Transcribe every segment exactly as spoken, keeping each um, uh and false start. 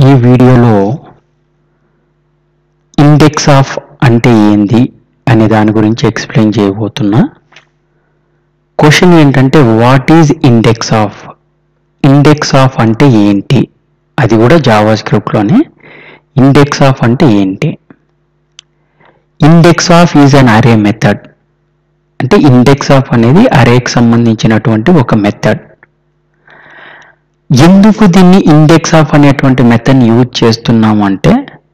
ఈ వీడియోలో index of అంటే ఏంది అనే దాని గురించి ఎక్స్ప్లెయిన్ చేయబోతున్నా. క్వశ్చన్ ఏంటంటే what is index of? Index of అంటే ఏంటి? అది కూడా జావా స్క్రిప్ట్లోనే. ఇండెక్స్ ఆఫ్ అంటే ఏంటి? ఇండెక్స్ ఆఫ్ ఈజ్ అన్ అరే మెథడ్. అంటే ఇండెక్స్ ఆఫ్ అనేది అరేకి సంబంధించినటువంటి ఒక మెథడ్. ఎందుకు దీన్ని ఇండెక్స్ ఆఫ్ అనేటువంటి మెథడ్ యూజ్ చేస్తున్నాము అంటే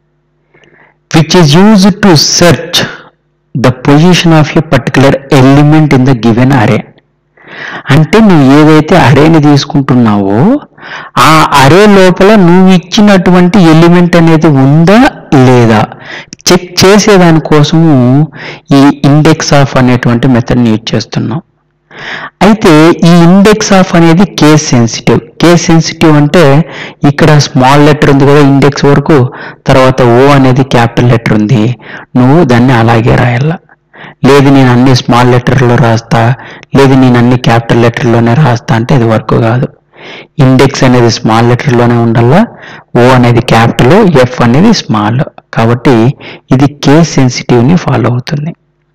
which is used to search the position of a particular element in the given array. అంటే నువ్వు ఏదైతే అరేని తీసుకుంటున్నావో ఆ అరే లోపల నువ్వు ఇచ్చినటువంటి ఎలిమెంట్ అనేది ఉందా లేదా చెక్ చేసేదానికోసము ఈ ఇండెక్స్ ఆఫ్ అనేటువంటి మెథడ్ని యూజ్ చేస్తున్నాం. అయితే ఈ ఇండెక్స్ ఆఫ్ అనేది కేస్ సెన్సిటివ్. కేస్ సెన్సిటివ్ అంటే ఇక్కడ స్మాల్ లెటర్ ఉంది కదా ఇండెక్స్ వరకు, తర్వాత ఓ అనేది క్యాపిటల్ లెటర్ ఉంది, నువ్వు దాన్ని అలాగే రాయాల. లేదు నేను అన్ని స్మాల్ లెటర్లో రాస్తా, లేదు నేను అన్ని క్యాపిటల్ లెటర్లోనే రాస్తా అంటే అది వర్క్ కాదు. ఇండెక్స్ అనేది స్మాల్ లెటర్లోనే ఉండాలా, ఓ అనేది క్యాపిటల్, ఎఫ్ అనేది స్మాల్. కాబట్టి ఇది కేస్ సెన్సిటివ్ని ఫాలో అవుతుంది.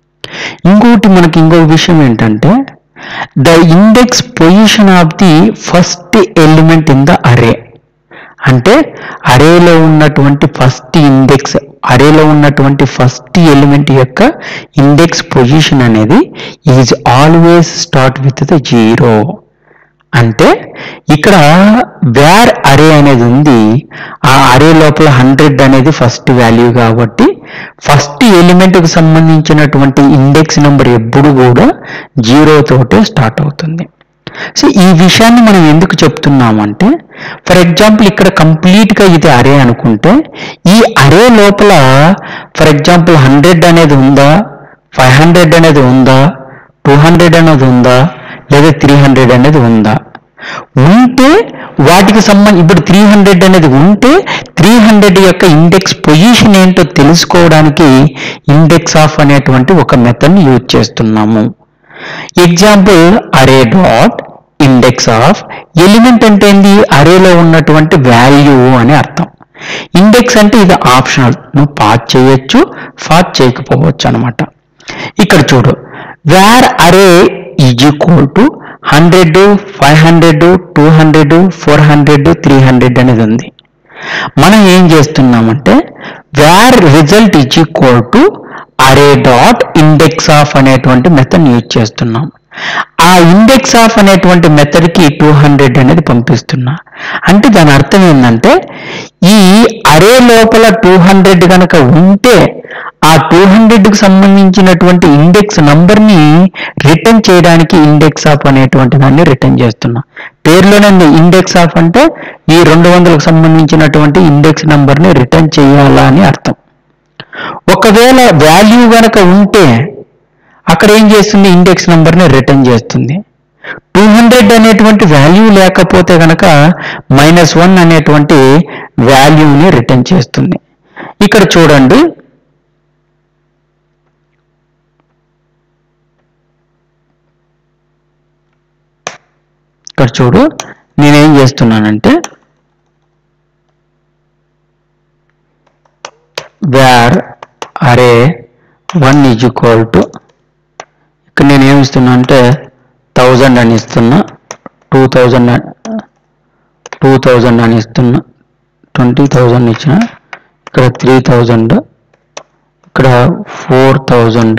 ఇంకోటి మనకి ఇంకొక విషయం ఏంటంటే the index position of the first element in the array. అంటే అరేలో ఉన్నటువంటి ఫస్ట్ ఇండెక్స్ అరేలో ఉన్నటువంటి ఫస్ట్ ఎలిమెంట్ యొక్క ఇండెక్స్ పొజిషన్ అనేది is always start with the zero. అంటే ఇక్కడ వేర్ అరే అనేది ఉంది, ఆ అరే లోపల హండ్రెడ్ అనేది ఫస్ట్ వాల్యూ కాబట్టి ఫస్ట్ ఎలిమెంట్కి సంబంధించినటువంటి ఇండెక్స్ నెంబర్ ఎప్పుడు కూడా జీరో తోటే స్టార్ట్ అవుతుంది. సో ఈ విషయాన్ని మనం ఎందుకు చెప్తున్నామంటే ఫర్ ఎగ్జాంపుల్ ఇక్కడ కంప్లీట్గా ఇది అరే అనుకుంటే ఈ అరే లోపల ఫర్ ఎగ్జాంపుల్ హండ్రెడ్ అనేది ఉందా, ఫైవ్ హండ్రెడ్ అనేది ఉందా, టూ హండ్రెడ్ అనేది ఉందా, లేదా త్రీ హండ్రెడ్ అనేది ఉందా? ఉంటే వాటికి సంబంధం ఇప్పుడు త్రీ హండ్రెడ్ అనేది ఉంటే త్రీ హండ్రెడ్ యొక్క ఇండెక్స్ పొజిషన్ ఏంటో తెలుసుకోవడానికి ఇండెక్స్ ఆఫ్ అనేటువంటి ఒక మెథడ్ని యూజ్ చేస్తున్నాము. Example array dot index of. Element అంటే ఏంది? అరేలో ఉన్నటువంటి వాల్యూ అని అర్థం. ఇండెక్స్ అంటే ఇది ఆప్షనల్, నువ్వు పాస్ చేయొచ్చు, పాస్ చేయకపోవచ్చు అనమాట. ఇక్కడ చూడు, where array is equal to hundred, five hundred, two hundred, four hundred, three hundred అనేది ఉంది. మనం ఏం చేస్తున్నామంటే where result is equal to array dot index of అనేటువంటి మెథడ్ యూజ్ చేస్తున్నాం. ఆ ఇండెక్స్ ఆఫ్ అనేటువంటి మెథడ్కి టూ హండ్రెడ్ అనేది పంపిస్తున్నా. అంటే దాని అర్థం ఏంటంటే ఈ అరే లోపల టూ హండ్రెడ్ కనుక ఉంటే ఆ టూ హండ్రెడ్కి సంబంధించినటువంటి ఇండెక్స్ నంబర్ని రిటర్న్ చేయడానికి ఇండెక్స్ ఆఫ్ అనేటువంటి దాన్ని రిటర్న్ చేస్తున్నా. పేరులోనే ఇండెక్స్ ఆఫ్ అంటే ఈ రెండు వందలకు సంబంధించినటువంటి ఇండెక్స్ నంబర్ని రిటర్న్ చేయాలా అని అర్థం. ఒకవేళ వాల్యూ కనుక ఉంటే అక్కడ ఏం చేస్తుంది? ఇండెక్స్ నంబర్ని రిటర్న్ చేస్తుంది. టూ హండ్రెడ్ అనేటువంటి వాల్యూ లేకపోతే కనుక మైనస్ వన్ అనేటువంటి వాల్యూని రిటర్న్ చేస్తుంది. ఇక్కడ చూడండి, ఇక్కడ చూడు నేనేం చేస్తున్నానంటే వేర్ అరే వన్ ఈజ్ ఈక్వల్ టు, ఇక్కడ నేను ఏమి ఇస్తున్నా అంటే థౌజండ్ అని ఇస్తున్నా, టూ థౌజండ్ టూ థౌజండ్ అని ఇస్తున్నా, ట్వంటీ థౌజండ్ ఇచ్చిన, ఇక్కడ త్రీ థౌజండ్, ఇక్కడ ఫోర్ థౌజండ్,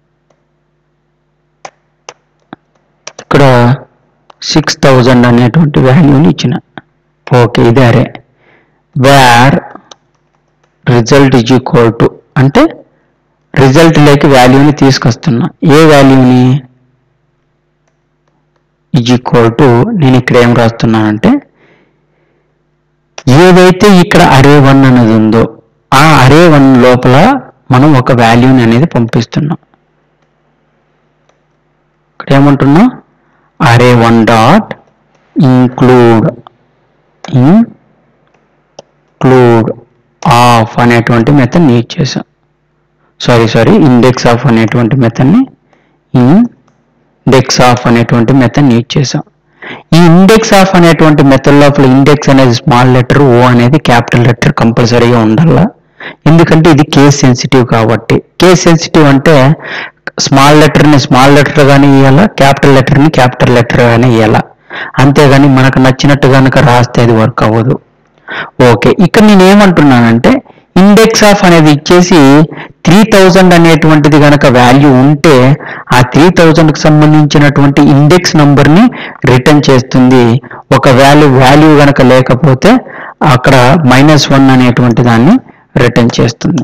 ఇక్కడ సిక్స్ థౌజండ్ అనేటువంటి వాల్యూని ఇచ్చిన. ఓకే, ఇది array. Where result is equal to అంటే రిజల్ట్ లేక వాల్యూని తీసుకొస్తున్నా. ఏ వాల్యూని? ఈజ్ ఈక్వల్ టు, నేను ఇక్కడ ఏం రాస్తున్నానంటే ఏదైతే ఇక్కడ అరే వన్ అనేది ఉందో ఆ అరే వన్ లోపల మనం ఒక వాల్యూని అనేది పంపిస్తున్నాం. ఇక్కడ ఏమంటున్నాం? Array one dot include include of అనేటువంటి మెథడ్ యూజ్ చేసాం. సారీ సారీ ఇండెక్స్ ఆఫ్ అనేటువంటి మెథడ్ని ఇండెక్స్ ఆఫ్ అనేటువంటి మెథడ్ యూజ్ చేసాం. ఈ ఇండెక్స్ ఆఫ్ అనేటువంటి మెథడ్ లోపల ఇండెక్స్ అనేది స్మాల్ లెటర్, ఓ అనేది క్యాపిటల్ లెటర్ కంపల్సరీగా ఉండాలా. ఎందుకంటే ఇది కేస్ సెన్సిటివ్ కాబట్టి. కేస్ సెన్సిటివ్ అంటే స్మాల్ లెటర్ని స్మాల్ లెటర్ గానీ ఇవ్వాలా, క్యాపిటల్ లెటర్ని క్యాపిటల్ లెటర్ గానీ ఇవ్వాలా. అంతేగాని మనకు నచ్చినట్టు కనుక రాస్తే అది వర్క్ అవ్వదు. ఓకే, ఇక్కడ నేను ఏమంటున్నానంటే ఇండెక్స్ ఆఫ్ అనేది ఇచ్చేసి త్రీ థౌజండ్ అనేటువంటిది కనుక వాల్యూ ఉంటే ఆ త్రీ థౌజండ్కి సంబంధించినటువంటి ఇండెక్స్ నంబర్ని రిటర్న్ చేస్తుంది. ఒక వాల్యూ వాల్యూ కనుక లేకపోతే అక్కడ మైనస్ వన్ అనేటువంటి దాన్ని రిటర్న్ చేస్తుంది.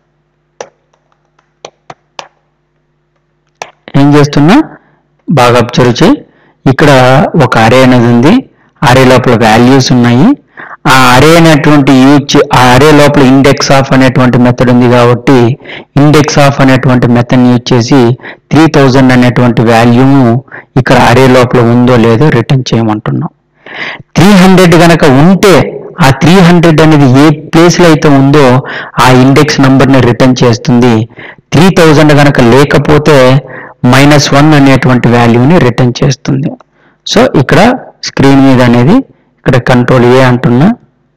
ఏం చేస్తున్నా బాగా అబ్జర్వ్ చేయి. ఇక్కడ ఒక అరే అనేది ఉంది, అరే లోపల వాల్యూస్ ఉన్నాయి. ఆ అరే అనేటువంటి యూజ్ ఆ అరే లోపల ఇండెక్స్ ఆఫ్ అనేటువంటి మెథడ్ ఉంది కాబట్టి ఇండెక్స్ ఆఫ్ అనేటువంటి మెథడ్ యూజ్ చేసి త్రీ థౌజండ్ అనేటువంటి వాల్యూను ఇక్కడ అరే లోపల ఉందో లేదో రిటర్న్ చేయమంటున్నాం. త్రీ హండ్రెడ్ కనుక ఉంటే ఆ త్రీ హండ్రెడ్ అనేది ఏ ప్లేస్లో అయితే ఉందో ఆ ఇండెక్స్ నంబర్ని రిటర్న్ చేస్తుంది. త్రీ థౌజండ్ కనుక లేకపోతే మైనస్ వన్ అనేటువంటి వాల్యూని రిటర్న్ చేస్తుంది. సో ఇక్కడ స్క్రీన్ మీద అనేది ఇక్కడ కంట్రోల్ ఏ అంటున్నా,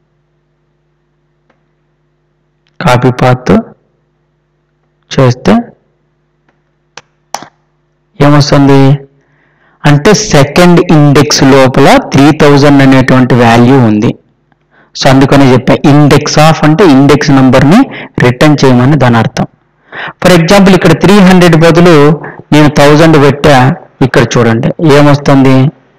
కాపీ పాత్ చేస్తే ఏమొస్తుంది అంటే సెకండ్ ఇండెక్స్ లోపల త్రీ థౌజండ్ అనేటువంటి వాల్యూ ఉంది. సో అందుకని చెప్పా ఇండెక్స్ ఆఫ్ అంటే ఇండెక్స్ నంబర్ని రిటర్న్ చేయమని దాని అర్థం. ఫర్ ఎగ్జాంపుల్ ఇక్కడ త్రీ హండ్రెడ్ బదులు నేను థౌజండ్ పెట్టా, ఇక్కడ చూడండి ఏమొస్తుంది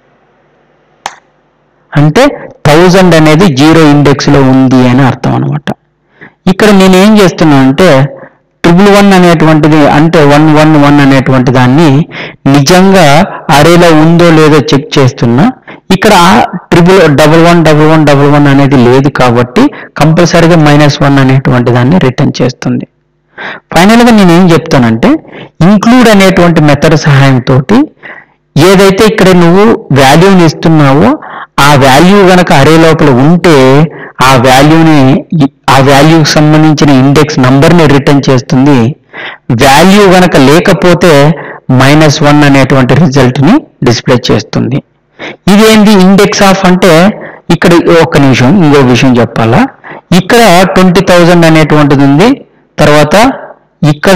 అంటే థౌజండ్ అనేది జీరో ఇండెక్స్లో ఉంది అని అర్థం అనమాట. ఇక్కడ నేను ఏం చేస్తున్నా అంటే ట్రిపుల్ వన్ అనేటువంటిది అంటే వన్ వన్ వన్ అనేటువంటి దాన్ని నిజంగా అరేలో ఉందో లేదో చెక్ చేస్తున్నా. ఇక్కడ triple double one double one double one అనేది లేదు కాబట్టి కంపల్సరీగా మైనస్ వన్ అనేటువంటి దాన్ని రిటర్న్ చేస్తుంది. ఫైనల్గా నేను ఏం చెప్తానంటే ఇంక్లూడ్ అనేటువంటి మెథడ్ సహాయంతో ఏదైతే ఇక్కడ నువ్వు వాల్యూని ఇస్తున్నావో ఆ వాల్యూ గనక అరే లోపల ఉంటే ఆ వాల్యూని ఆ వాల్యూకి సంబంధించిన ఇండెక్స్ నంబర్ని రిటర్న్ చేస్తుంది. వాల్యూ గనక లేకపోతే మైనస్ వన్ అనేటువంటి రిజల్ట్ని డిస్ప్లే చేస్తుంది. ఇదేంటి ఇండెక్స్ ఆఫ్ అంటే ఇక్కడ ఒక్క నిమిషం ఇంకో విషయం చెప్పాలా. ఇక్కడ ట్వంటీ థౌజండ్ అనేటువంటిది ఉంది, తర్వాత ఇక్కడ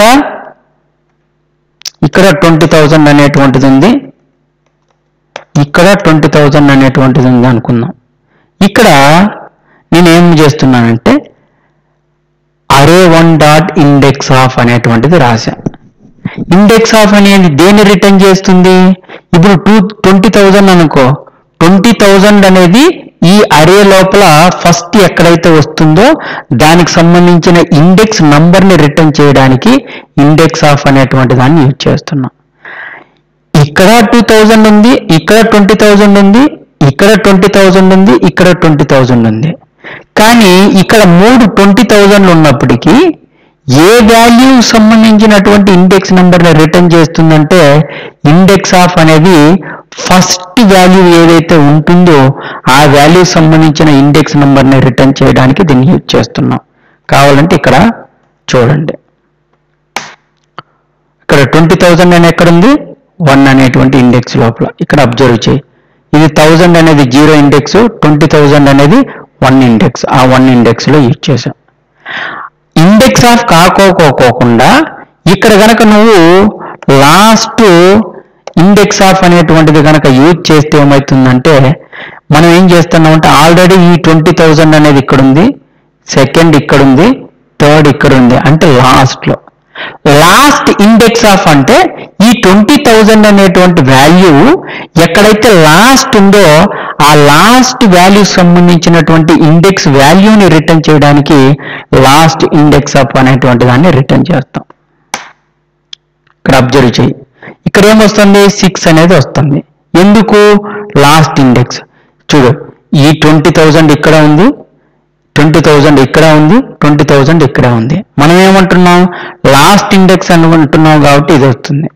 ఇక్కడ ట్వంటీ థౌజండ్ అనేటువంటిది ఉంది, ఇక్కడ ట్వంటీ థౌజండ్ అనేటువంటిది ఉంది అనుకుందాం. ఇక్కడ నేను ఏం చేస్తున్నానంటే అరే వన్ డాట్ ఇండెక్స్ ఆఫ్ అనేటువంటిది రాశా. ఇండెక్స్ ఆఫ్ అనేది దేన్ని రిటర్న్ చేస్తుంది? ఇప్పుడు టూ ట్వంటీ థౌజండ్ అనుకో, ట్వంటీ థౌజండ్ అనేది ఈ అరే లోపల ఫస్ట్ ఎక్కడైతే వస్తుందో దానికి సంబంధించిన ఇండెక్స్ నంబర్ని రిటర్న్ చేయడానికి ఇండెక్స్ ఆఫ్ అనేటువంటి దాన్ని యూజ్ చేస్తున్నాం. ఇక్కడ టూ థౌజండ్ ఉంది, ఇక్కడ ట్వంటీ థౌజండ్ ఉంది, ఇక్కడ ట్వంటీ థౌజండ్ ఉంది, ఇక్కడ ట్వంటీ థౌజండ్ ఉంది. కానీ ఇక్కడ మూడు ట్వంటీ థౌజండ్లు ఉన్నప్పటికీ ఏ వాల్యూ సంబంధించినటువంటి ఇండెక్స్ నెంబర్ని రిటర్న్ చేస్తుందంటే ఇండెక్స్ ఆఫ్ అనేది ఫస్ట్ వాల్యూ ఏదైతే ఉంటుందో ఆ వాల్యూ సంబంధించిన ఇండెక్స్ నెంబర్ని రిటర్న్ చేయడానికి దీన్ని యూజ్ చేస్తున్నాం. కావాలంటే ఇక్కడ చూడండి, ఇక్కడ ట్వంటీ థౌజండ్ అని ఎక్కడుంది, వన్ అనేటువంటి ఇండెక్స్ లోపల. ఇక్కడ అబ్జర్వ్ చేయి, ఇది థౌజండ్ అనేది జీరో ఇండెక్స్, ట్వంటీ థౌజండ్ అనేది వన్ ఇండెక్స్, ఆ వన్ ఇండెక్స్ లో యూజ్ చేసాం. ఇండెక్స్ ఆఫ్ కాకోకోకుండా ఇక్కడ కనుక నువ్వు లాస్ట్ ఇండెక్స్ ఆఫ్ అనేటువంటిది కనుక యూజ్ చేస్తే ఏమవుతుందంటే మనం ఏం చేస్తున్నామంటే ఆల్రెడీ ఈ ట్వంటీ థౌజండ్ అనేది ఇక్కడ ఉంది, సెకండ్ ఇక్కడ ఉంది, థర్డ్ ఇక్కడ ఉంది, అంటే లాస్ట్ లో లాస్ట్ ఇండెక్స్ ఆఫ్ అంటే ఈ ట్వంటీ థౌజండ్ అనేటువంటి వాల్యూ ఎక్కడైతే లాస్ట్ ఉందో ఆ లాస్ట్ వాల్యూ సంబంధించినటువంటి ఇండెక్స్ వాల్యూని రిటర్న్ చేయడానికి లాస్ట్ ఇండెక్స్ ఆఫ్ అనేటువంటి దాన్ని రిటర్న్ చేస్తాం. ఇక్కడ అబ్జర్వ్ చేయి, ఇక్కడ ఏమొస్తుంది, సిక్స్ అనేది వస్తుంది. ఎందుకు? Last index. చూడు, ఈ ట్వంటీ థౌజండ్ ఇక్కడ ఉంది, ట్వంటీ థౌజండ్ ఇక్కడ ఉంది, ట్వంటీ థౌజండ్ ఇక్కడ ఉంది. మనం ఏమంటున్నాం, లాస్ట్ ఇండెక్స్ అనుకుంటున్నాం కాబట్టి ఇది వస్తుంది.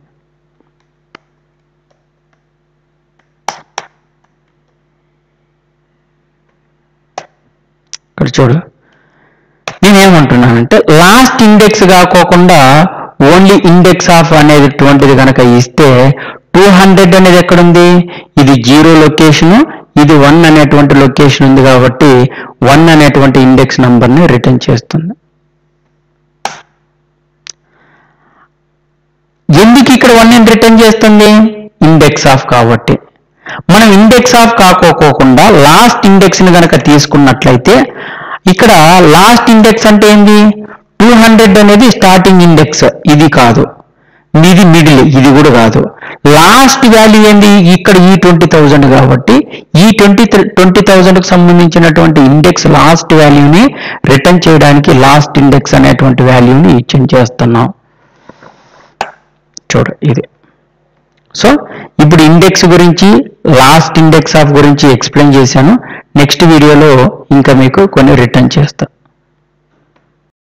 ఇక్కడ చూడు, నేనేమంటున్నానంటే లాస్ట్ ఇండెక్స్ కాకోకుండా ఓన్లీ ఇండెక్స్ ఆఫ్ అనేటువంటిది కనుక ఇస్తే టూ హండ్రెడ్ అనేది ఎక్కడుంది, ఇది జీరో లొకేషను, ఇది వన్ అనేటువంటి లొకేషన్ ఉంది కాబట్టి వన్ అనేటువంటి ఇండెక్స్ నంబర్ని రిటర్న్ చేస్తుంది. ఎందుకు ఇక్కడ వన్ ని రిటర్న్ చేస్తుంది, ఇండెక్స్ ఆఫ్ కాబట్టి. మనం ఇండెక్స్ ఆఫ్ కాకోకుండా లాస్ట్ ఇండెక్స్ ని కనుక తీసుకున్నట్లయితే ఇక్కడ లాస్ట్ ఇండెక్స్ అంటే ఏంది, టూ హండ్రెడ్ అనేది స్టార్టింగ్ ఇండెక్స్, ఇది కాదు, ఇది మిడిల్, ఇది కూడా కాదు. లాస్ట్ వాల్యూ ఏంది, ఇక్కడ ఈ ట్వంటీ థౌజండ్ కాబట్టి ఈ ట్వంటీ ట్వంటీ థౌజండ్కి సంబంధించినటువంటి ఇండెక్స్ లాస్ట్ వాల్యూని రిటర్న్ చేయడానికి లాస్ట్ ఇండెక్స్ అనేటువంటి వాల్యూని ఇచ్చేంజ్ చేస్తున్నాం. చూడ ఇది. సో ఇప్పుడు ఇండెక్స్ గురించి, లాస్ట్ ఇండెక్స్ ఆఫ్ గురించి ఎక్స్ప్లెయిన్ చేశాను. నెక్స్ట్ వీడియోలో ఇంకా మీకు కొన్ని రిటర్న్ చేస్తాను.